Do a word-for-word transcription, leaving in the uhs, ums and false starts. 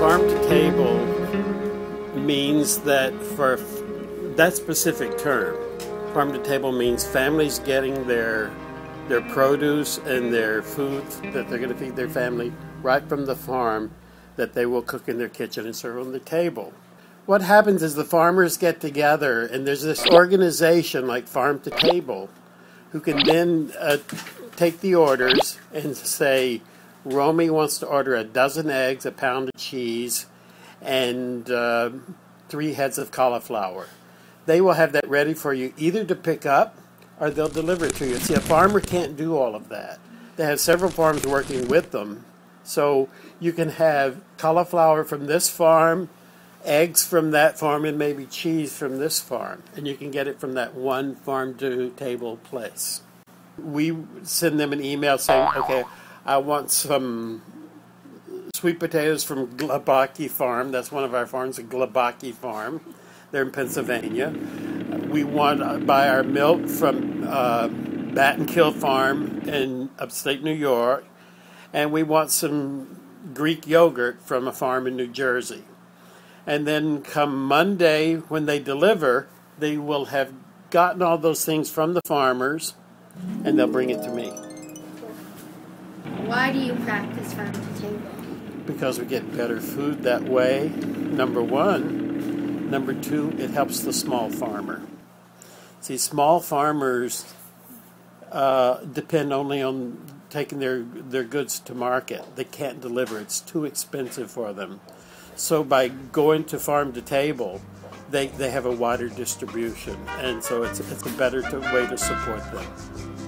farm to table means that for that specific term, farm to table means families getting their their produce and their food that they're going to feed their family right from the farm that they will cook in their kitchen and serve on the table. What happens is the farmers get together and there's this organization like Farm to Table who can then uh, take the orders and say, Romy wants to order a dozen eggs, a pound of cheese, and uh, three heads of cauliflower. They will have that ready for you either to pick up or they'll deliver it to you. See, a farmer can't do all of that. They have several farms working with them. So you can have cauliflower from this farm, eggs from that farm, and maybe cheese from this farm. And you can get it from that one farm-to-table place. We send them an email saying, okay, I want some sweet potatoes from Glabaki Farm. That's one of our farms, a Glabaki Farm. They're in Pennsylvania. We want to buy our milk from uh, Battenkill Farm in upstate New York. And we want some Greek yogurt from a farm in New Jersey. And then come Monday, when they deliver, they will have gotten all those things from the farmers, and they'll bring it to me. Why do you practice farm to table? Because we get better food that way, number one. Number two, it helps the small farmer. See, small farmers uh, depend only on taking their, their goods to market. They can't deliver. It's too expensive for them. So by going to farm to table, they, they have a wider distribution. And so it's, it's a better to, way to support them.